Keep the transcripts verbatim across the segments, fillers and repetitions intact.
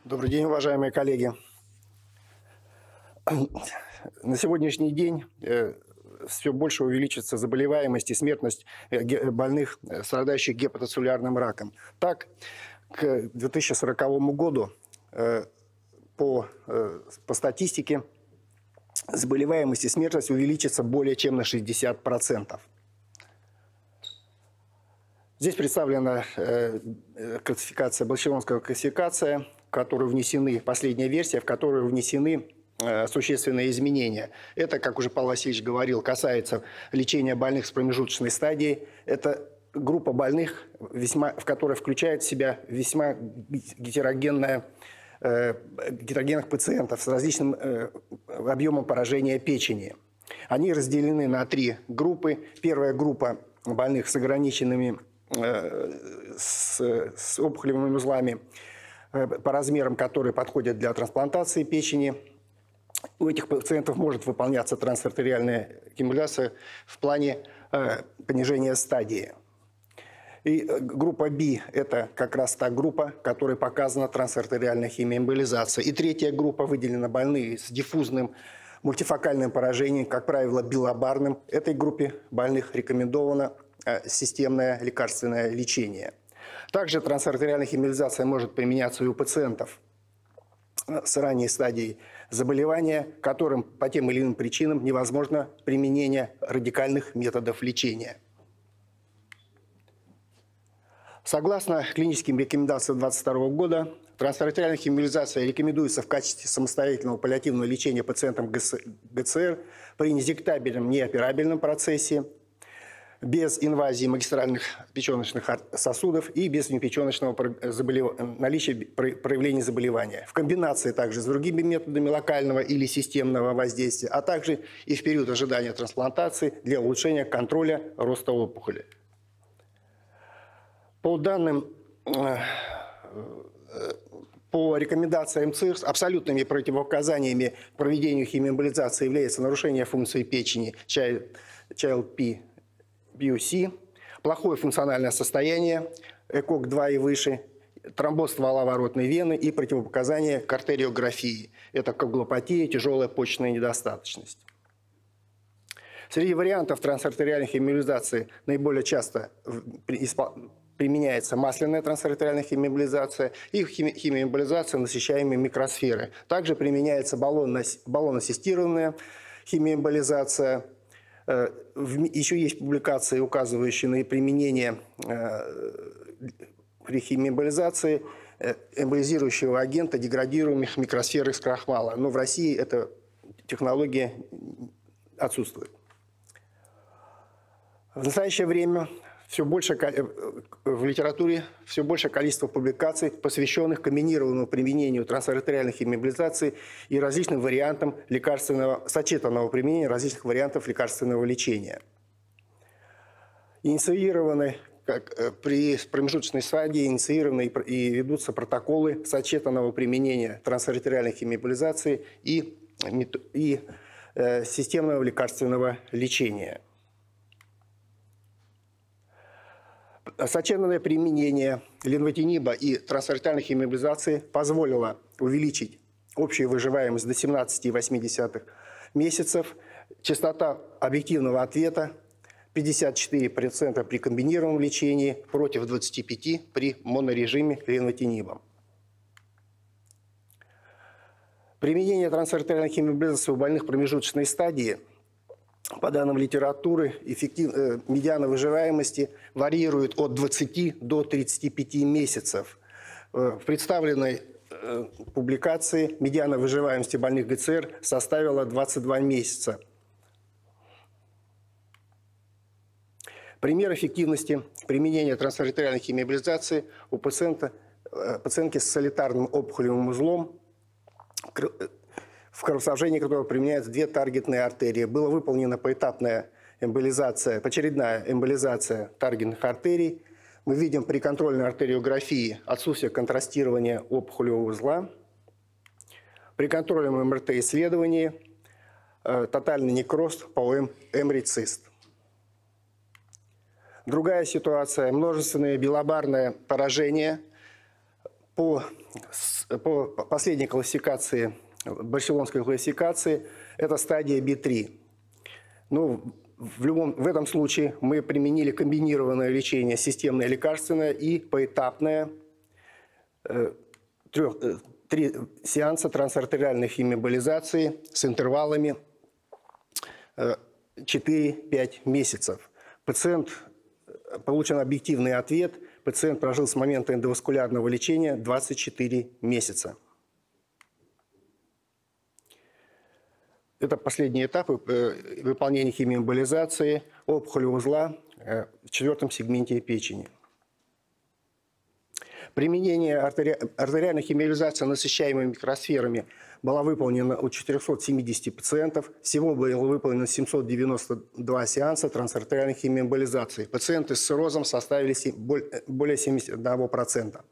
Добрый день, уважаемые коллеги. На сегодняшний день все больше увеличится заболеваемость и смертность больных, страдающих гепатоцеллюлярным раком. Так, к две тысячи сороковому году по, по статистике заболеваемость и смертность увеличится более чем на шестьдесят процентов. Здесь представлена классификация, барселонская классификация, в которую внесены, последняя версия, в которую внесены существенные изменения. Это, как уже Павел Васильевич говорил, касается лечения больных с промежуточной стадией. Это группа больных, весьма, в которой включает в себя весьма гетерогенная, э, гетерогенных пациентов с различным э, объемом поражения печени. Они разделены на три группы. Первая группа больных с ограниченными э, с, с опухолевыми узлами, э, по размерам которые подходят для трансплантации печени. У этих пациентов может выполняться трансартериальная эмболизация в плане э, понижения стадии. И группа B – это как раз та группа, в которой показана трансартериальная химиоэмболизация. И третья группа выделена больные с диффузным мультифокальным поражением, как правило, билобарным. Этой группе больных рекомендовано э, системное лекарственное лечение. Также трансартериальная химиоэмболизация может применяться и у пациентов с ранней стадией заболевания, которым по тем или иным причинам невозможно применение радикальных методов лечения. Согласно клиническим рекомендациям две тысячи двадцать второго года, трансартериальная химиоэмболизация рекомендуется в качестве самостоятельного паллиативного лечения пациентам ГЦР при незиктабельном неоперабельном процессе, без инвазии магистральных печеночных сосудов и без внепеченочного заболев... наличия проявлений заболевания. В комбинации также с другими методами локального или системного воздействия, а также и в период ожидания трансплантации для улучшения контроля роста опухоли. По данным, по рекомендациям ЦИРС, абсолютными противопоказаниями к проведению химиоэмболизации является нарушение функции печени Child-Pugh би ю си, плохое функциональное состояние, ЭКОГ два и выше, тромбоз ствола воротной вены и противопоказания к артериографии. Это коагулопатия, тяжелая почечная недостаточность. Среди вариантов трансартериальной химиоэмболизации наиболее часто применяется масляная трансартериальная химиоэмболизация и химиоэмболизация насыщаемой микросферы. Также применяется баллонассистированная химиоэмболизация. Еще есть публикации, указывающие на применение при химиоэмболизации эмболизирующего агента деградируемых микросфер из крахмала. Но в России эта технология отсутствует. В настоящее время все больше, в литературе все большее количество публикаций, посвященных комбинированному применению трансартериальной химиоэмболизации и различным вариантам лекарственного, сочетанного применения различных вариантов лекарственного лечения. Инициированы, как, при промежуточной стадии инициированы и ведутся протоколы сочетанного применения трансартериальной химиоэмболизации и, и э, системного лекарственного лечения. Сочетанное применение ленвотиниба и трансартериальной химиоэмболизации позволило увеличить общую выживаемость до семнадцати целых восьми десятых месяцев, частота объективного ответа пятьдесят четыре процента при комбинированном лечении против двадцати пяти процентов при монорежиме ленвотинибом. Применение трансартериальной химиоэмболизации у больных промежуточной стадии, по данным литературы, эффектив... медиана выживаемости варьирует от двадцати до тридцати пяти месяцев. В представленной публикации медиана выживаемости больных ГЦР составила двадцать два месяца. Пример эффективности применения трансартериальной химиоэмболизации у пациента, пациентки с солитарным опухолевым узлом, в кровоснабжении которого применяются две таргетные артерии. Была выполнена поэтапная эмболизация, поочередная эмболизация таргетных артерий. Мы видим при контрольной артериографии отсутствие контрастирования опухолевого узла. При контрольном эм эр тэ-исследовании э, тотальный некроз, полый эмбрицист. Другая ситуация – множественное билобарное поражение по, по последней классификации, барселонской классификации, это стадия би три. Ну, в, любом, в этом случае мы применили комбинированное лечение, системное лекарственное и поэтапное э, трех, э, три сеанса трансартериальной химиоэмболизации с интервалами э, четыре-пять месяцев. Пациент получен объективный ответ. Пациент прожил с момента эндоваскулярного лечения двадцать четыре месяца. Это последние этапы выполнения химиоэмболизации опухоли узла в четвертом сегменте печени. Применение артери... артериальной химиоэмболизации, насыщаемой микросферами, было выполнено у четырёхсот семидесяти пациентов. Всего было выполнено семьсот девяносто два сеанса трансартериальной химиоэмболизации. Пациенты с циррозом составили более семидесяти одного процента.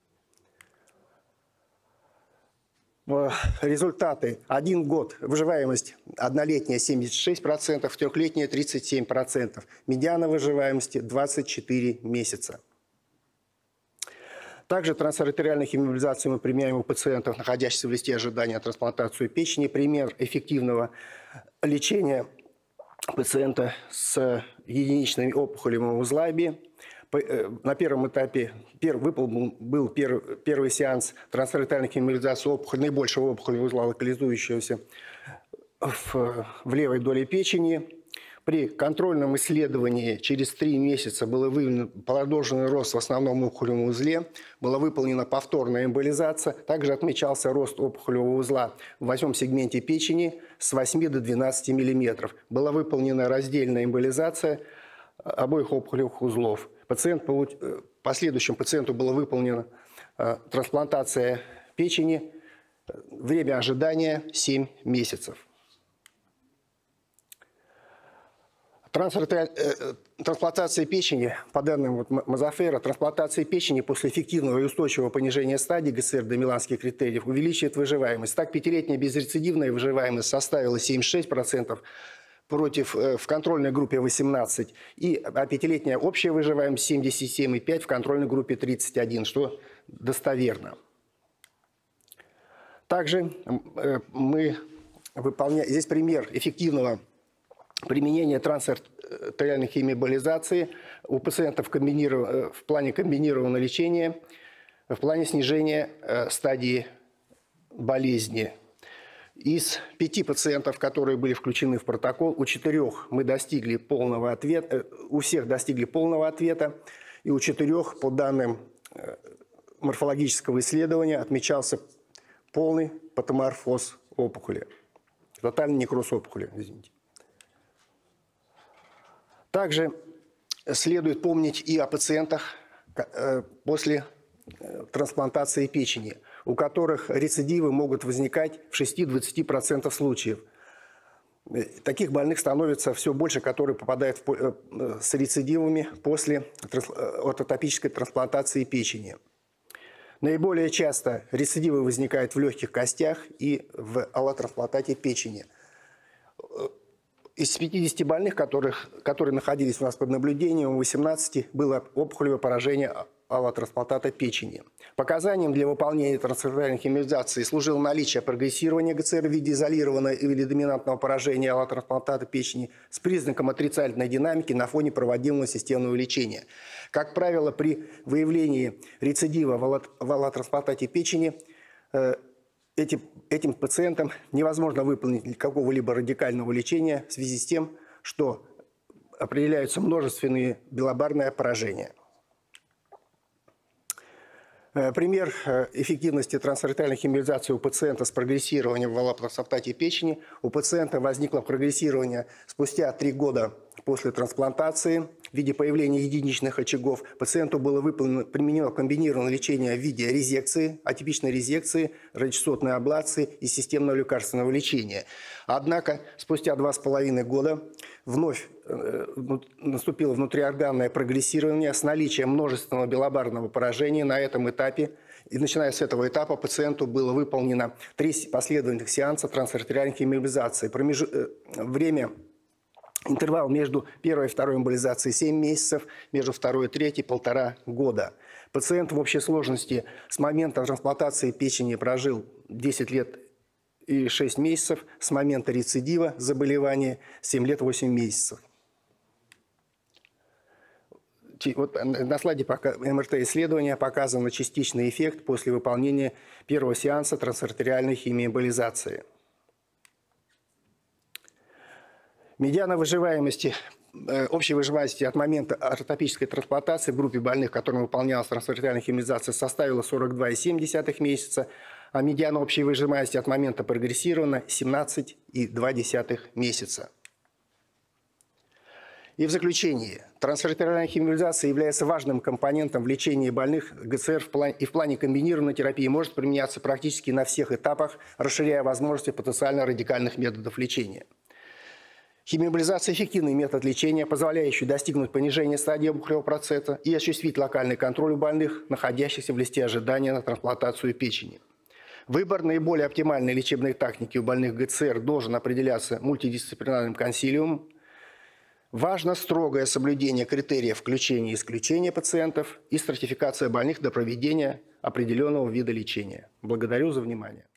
Результаты. Один год. Выживаемость однолетняя семьдесят шесть процентов, трехлетняя тридцать семь процентов. Медиана выживаемости двадцать четыре месяца. Также трансартериальную химиоэмболизацию мы применяем у пациентов, находящихся в листе ожидания на трансплантацию печени. Пример эффективного лечения пациента с единичными опухолями узла Би. На первом этапе выполнен был первый, первый сеанс трансартериальной химиоэмболизации опухоли, наибольшего опухолевого узла, локализующегося в, в левой доле печени. При контрольном исследовании через три месяца был выявлен продолженный рост в основном опухолевом узле, была выполнена повторная эмболизация, также отмечался рост опухолевого узла в восьмом сегменте печени с восьми до двенадцати миллиметров. Была выполнена раздельная эмболизация обоих опухолевых узлов. Пациент, последующему пациенту была выполнена трансплантация печени, время ожидания семь месяцев. Трансплантация печени, по данным вот Мазафера, трансплантация печени после эффективного и устойчивого понижения стадии ГЦР до миланских критериев увеличивает выживаемость. Так, пятилетняя безрецидивная выживаемость составила семьдесят шесть процентов против в контрольной группе восемнадцать процентов, и, а пятилетняя общая выживаемость семьдесят семь и пять процентов в контрольной группе тридцать один процент, что достоверно. Также мы выполняем, здесь пример эффективного применение трансартериальной химиоэмболизации у пациентов в плане комбинированного лечения, в плане снижения стадии болезни. Из пяти пациентов, которые были включены в протокол, у четырех мы достигли полного ответа, у всех достигли полного ответа, и у четырех, по данным морфологического исследования, отмечался полный патоморфоз опухоли, тотальный некроз опухоли, извините. Также следует помнить и о пациентах после трансплантации печени, у которых рецидивы могут возникать в шести-двадцати процентах случаев. Таких больных становится все больше, которые попадают в, с рецидивами после ортотопической трансплантации печени. Наиболее часто рецидивы возникают в легких костях и в аллотрансплантате печени. Из пятидесяти больных, которых, которые находились у нас под наблюдением, у восемнадцати было опухолевое поражение аллотрансплантата печени. Показанием для выполнения трансартериальной химиоэмболизации служило наличие прогрессирования ГЦР в виде изолированного или доминантного поражения аллотрансплантата печени с признаком отрицательной динамики на фоне проводимого системного лечения. Как правило, при выявлении рецидива в аллотрансплантате печени Этим, этим пациентам невозможно выполнить какого-либо радикального лечения в связи с тем, что определяются множественные билобарные поражения. Пример эффективности трансартериальной химиоэмболизации у пациента с прогрессированием в аллотрансплантате печени. У пациента возникло прогрессирование спустя три года после трансплантации в виде появления единичных очагов. Пациенту было выполнено, применено комбинированное лечение в виде резекции, атипичной резекции, радиочастотной аблации и системного лекарственного лечения. Однако спустя два с половиной года вновь э, наступило внутриорганное прогрессирование с наличием множественного билобарного поражения на этом этапе. И начиная с этого этапа пациенту было выполнено три последовательных сеанса трансартериальной химиоэмболизации. Промеж... Время, интервал между первой и второй эмболизацией семь месяцев, между второй и третьей полтора года. Пациент в общей сложности с момента трансплантации печени прожил десять лет и шесть месяцев, с момента рецидива заболевания семь лет восемь месяцев. Вот на слайде эм эр тэ-исследования показан частичный эффект после выполнения первого сеанса трансартериальной химиоэмболизации. Медиана выживаемости, общей выживаемости от момента ортопической трансплантации в группе больных, которым выполнялась трансартериальная химиолизация, составила сорок два и семь десятых месяца, а медиана общей выживаемости от момента прогрессирования семнадцать и два десятых месяца. И в заключение, трансартериальная химиолизация является важным компонентом в лечении больных гэ цэ эр в плане, и в плане комбинированной терапии может применяться практически на всех этапах, расширяя возможности потенциально радикальных методов лечения. Химиоэмболизация – эффективный метод лечения, позволяющий достигнуть понижения стадии опухолевого процесса и осуществить локальный контроль у больных, находящихся в листе ожидания на трансплантацию печени. Выбор наиболее оптимальной лечебной тактики у больных гэ цэ эр должен определяться мультидисциплинарным консилиумом. Важно строгое соблюдение критериев включения и исключения пациентов и стратификация больных до проведения определенного вида лечения. Благодарю за внимание.